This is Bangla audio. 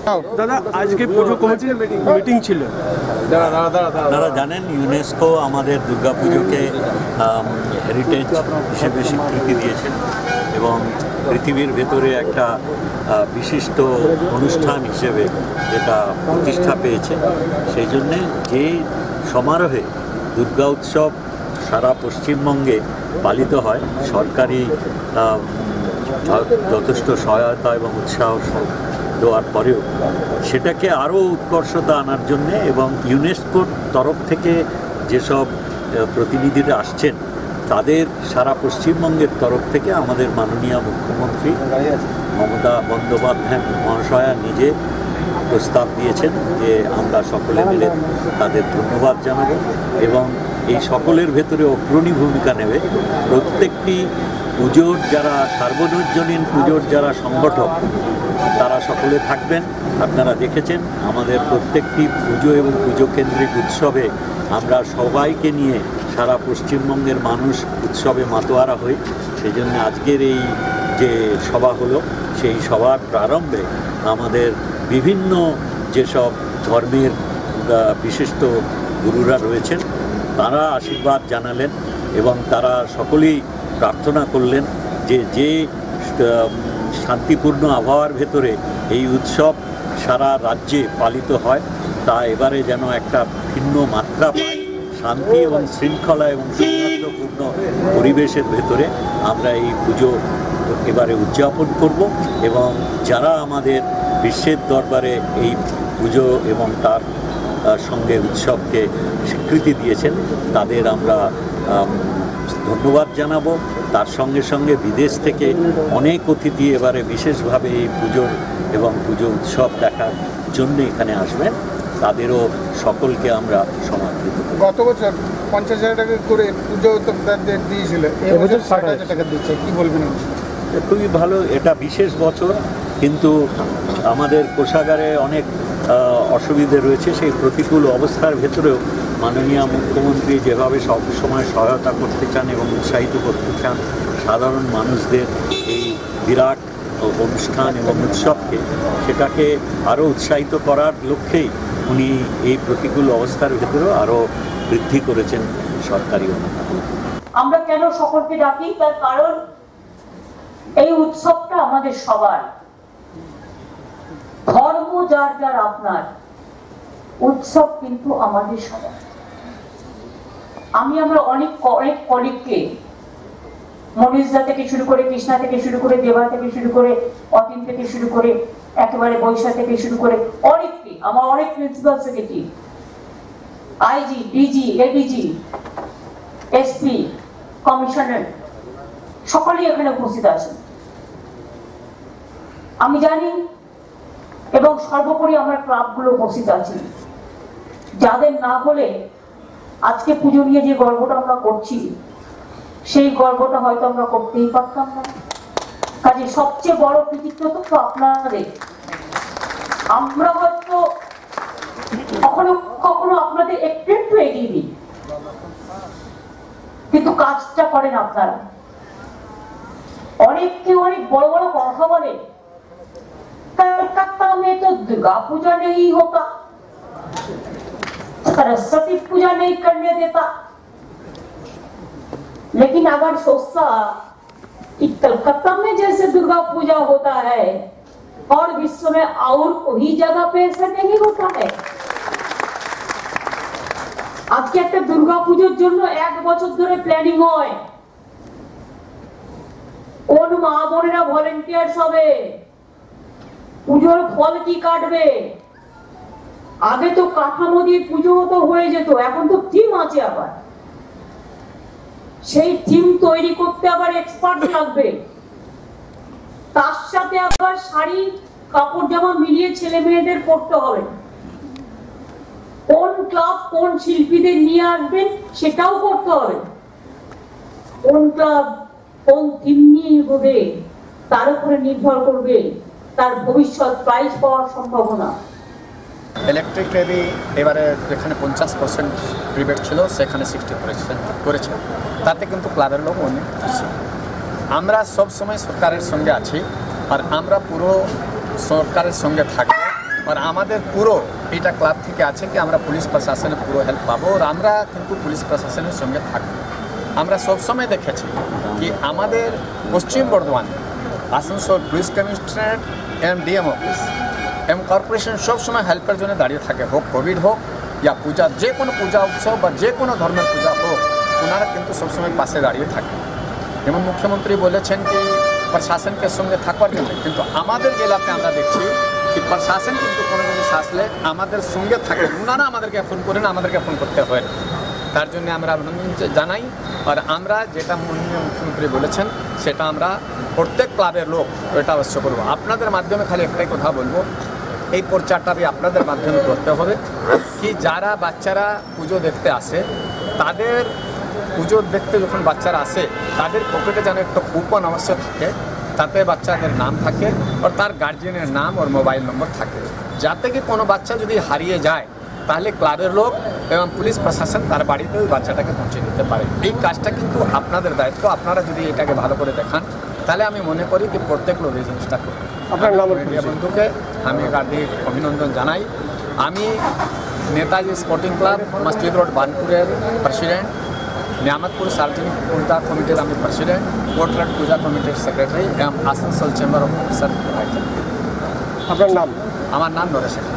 দাদা আজকে পুজো কমিটির মিটিং ছিল। আপনারা জানেন ইউনেস্কো আমাদের দুর্গাপুজোকে হেরিটেজ হিসেবে স্বীকৃতি দিয়েছেন এবং পৃথিবীর ভেতরে একটা বিশিষ্ট অনুষ্ঠান হিসেবে এটা প্রতিষ্ঠা পেয়েছে। সেই জন্যে যে সমারোহে দুর্গা উৎসব সারা পশ্চিমবঙ্গে পালিত হয়, সরকারি যথেষ্ট সহায়তা এবং উৎসাহ দেওয়ার পরেও সেটাকে আরও উৎকর্ষতা আনার জন্যে এবং ইউনেস্কোর তরফ থেকে যেসব প্রতিনিধিরা আসছেন তাদের সারা পশ্চিমবঙ্গের তরফ থেকে আমাদের মাননীয় মুখ্যমন্ত্রী মমতা বন্দ্যোপাধ্যায় মহাশয়া নিজে প্রস্তাব দিয়েছেন যে আমরা সকলে মিলে তাদের ধন্যবাদ জানাবো এবং এই সকলের ভেতরে অগ্রণী ভূমিকা নেবে প্রত্যেকটি পুজোর যারা সার্বজনীন পুজোর যারা সংগঠক তারা সকলে থাকবেন। আপনারা দেখেছেন আমাদের প্রত্যেকটি পুজো এবং পুজো কেন্দ্রিক উৎসবে আমরা সবাইকে নিয়ে সারা পশ্চিমবঙ্গের মানুষ উৎসবে মাতোয়ারা হই। সেই জন্য আজকের এই যে সভা হলো সেই সভার প্রারম্ভে আমাদের বিভিন্ন যেসব ধর্মের বিশিষ্ট গুরুরা রয়েছেন তারা আশীর্বাদ জানালেন এবং তারা সকলেই প্রার্থনা করলেন যে শান্তিপূর্ণ আবহাওয়ার ভেতরে এই উৎসব সারা রাজ্যে পালিত হয় তা এবারে যেন একটা ভিন্ন মাত্রা পায়, শান্তি এবং শৃঙ্খলা এবং সৌহার্দ্যপূর্ণ পরিবেশের ভেতরে আমরা এই পুজো এবারে উদযাপন করব এবং যারা আমাদের বিশ্বের দরবারে এই পুজো এবং তার সঙ্গে উৎসবকে স্বীকৃতি দিয়েছেন তাদের আমরা ধন্যবাদ জানাবো। তার সঙ্গে সঙ্গে বিদেশ থেকে অনেক অতিথি এবারে বিশেষভাবে এই পুজোর এবং পুজো উৎসব দেখার জন্য এখানে আসবেন, তাদেরও সকলকে আমরা সমর্পিত। গত বছর 50,000 টাকা করে পুজো তাদের দিয়েছিল, এবছর 60,000 টাকা দিচ্ছে, কি বলবেন? খুবই ভালো, এটা বিশেষ বছর, কিন্তু আমাদের কোষাগারে অনেক অসুবিধে রয়েছে। সেই প্রতিকূল অবস্থার ভেতরেও মাননীয় মুখ্যমন্ত্রী যেভাবে সব সময় সহায়তা করতে চান এবং উৎসাহিত করতে চান সাধারণ মানুষদের এই বিরাট অনুষ্ঠান এবং উৎসবকে, সেটাকে আরও উৎসাহিত করার লক্ষ্যেই উনি এই প্রতিকূল অবস্থার ভেতরেও আরও বৃদ্ধি করেছেন সরকারি অনুদান। আমরা কেন সকলকে ডাকি, তার কারণ এই উৎসবটা আমাদের সবার, ধর্ম যার যার আপনার, উৎসব কিন্তু আমাদের সবার। আমরা অনেক কলিগকে, মনীষদা থেকে শুরু করে, কৃষ্ণা থেকে শুরু করে, দেবা থেকে শুরু করে, অতীন থেকে শুরু করে, একেবারে বৈশা থেকে শুরু করে অনেককে, আমার অনেক principal secretary, IG, DG, ADG, SP, commissioner সকলেই এখানে উপস্থিত আছেন। আমি জানি এবং সর্বোপরি আমার ক্লাবগুলো উপস্থিত আছে, যাদের না হলে আজকে পুজো নিয়ে যে গর্বটা আমরা করছি সেই গর্বটা হয়তো আমরা করতেই পারতাম না। কাজে সবচেয়ে বড় কৃতিত্ব তো আপনাদের। আমরা হয়তো কখনো কখনো আপনাদের একটু একটু এগিয়ে দিই, কিন্তু কাজটা করেন আপনারা। অনেককে অনেক বড় বড় কথা বলে, कलकत्ता में तो दुर्गा पूजा नहीं होता, सरस्वती पूजा नहीं करने देता, लेकिन अगर सोचता कि कलकत्ता में जैसे दुर्गा पूजा होता है और विश्व में और कोई जगह पे ऐसा नहीं होता है। আজকে একটা দুর্গা পুজোর জন্য 1 বছর ধরে প্ল্যানিং হয়, কোন মা বোনেরা ভলেন্টিয়ার্স হবে, পুজোর ফল কি কাটবে। আগে তো কাঠামো দিয়ে পুজো তো হয়ে যেত, এখন তো থিম আছে, আবার সেই থিম তৈরি করতে আবার এক্সপার্ট লাগবে, তার সাথে আবার শাড়ি কাপড় জামা মিলিয়ে ছেলে মেয়েদের পড়তে হবে, কোন ক্লাব কোন শিল্পীদের নিয়ে আসবেন সেটাও করতে হবে, কোন ক্লাব কোন থিম নিয়ে এগোবে তার উপরে নির্ভর করবে তার ভবিষ্যৎ প্রাইজ পাওয়ার সম্ভাবনা। ইলেকট্রিক লেভি এবারে যেখানে 50% রিবেট ছিল সেখানে 60% করেছে, তাতে কিন্তু ক্লাবের লোক অনেক খুশি। আমরা সব সময় সরকারের সঙ্গে আছি আর আমরা পুরো সরকারের সঙ্গে থাকবো আর আমাদের পুরো এটা ক্লাব থেকে আছে কি আমরা পুলিশ প্রশাসনের পুরো হেল্প পাবো, আর আমরা কিন্তু পুলিশ প্রশাসনের সঙ্গে থাকবো। আমরা সবসময় দেখেছি কি আমাদের পশ্চিম বর্ধমানে Asansol police commissionerate DM office এবং কর্পোরেশন সবসময় হেল্পের জন্য দাঁড়িয়ে থাকে, হোক কোভিড হোক या পূজা, যে কোনো পূজা উৎসব বা যে কোনো ধর্মের পূজা হোক, ওনারা কিন্তু সবসময় পাশে দাঁড়িয়ে থাকে। যেমন মুখ্যমন্ত্রী বলেছেন কি প্রশাসনকে সঙ্গে থাকার জন্য, কিন্তু আমাদের জেলাতে আমরা দেখছি কি প্রশাসন কিন্তু কোনো জিনিস আসলে আমাদের সঙ্গে থাকে, ওনারা আমাদেরকে ফোন করেন, আমাদেরকে ফোন করতে হয় না। তার জন্য আমরা অভিনন্দন জানাই। আর আমরা যেটা মাননীয় মুখ্যমন্ত্রী বলেছেন সেটা আমরা প্রত্যেক ক্লাবের লোক এটা অবশ্য করবো। আপনাদের মাধ্যমে খালি একটাই কথা বলবো, এই প্রচারটা আপনাদের মাধ্যমে করতে হবে কি যারা বাচ্চারা পুজো দেখতে আসে, তাদের পুজো দেখতে যখন বাচ্চারা আসে তাদের পকেটে যেন একটা কুপন অবশ্য থাকে, তাতে বাচ্চাদের নাম থাকে আর তার গার্জিয়ানের নাম আর মোবাইল নম্বর থাকে, যাতে কি কোনো বাচ্চা যদি হারিয়ে যায় তাহলে ক্লাবের লোক এবং পুলিশ প্রশাসন তার বাড়িতে ওই বাচ্চাটাকে পৌঁছে দিতে পারে। এই কাজটা কিন্তু আপনাদের দায়িত্ব। আপনারা যদি এটাকে ভালো করে দেখান তাহলে আমি মনে করি কি প্রত্যেক লোক এই জিনিসটা করবে। আপনার নাম মিডিয়া বন্ধুকে আমি হার্দিক অভিনন্দন জানাই। আমি Netaji sporting club Masjid road বানপুরের প্রেসিডেন্ট, নিয়ামতপুর সার্বজনিক পূজা কমিটির আমি প্রেসিডেন্ট, কোটরাট পূজা কমিটির সেক্রেটারি এবং আসানসোল চেম্বার অফ কমার্স। আপনার নাম? আমার নাম নরেশ।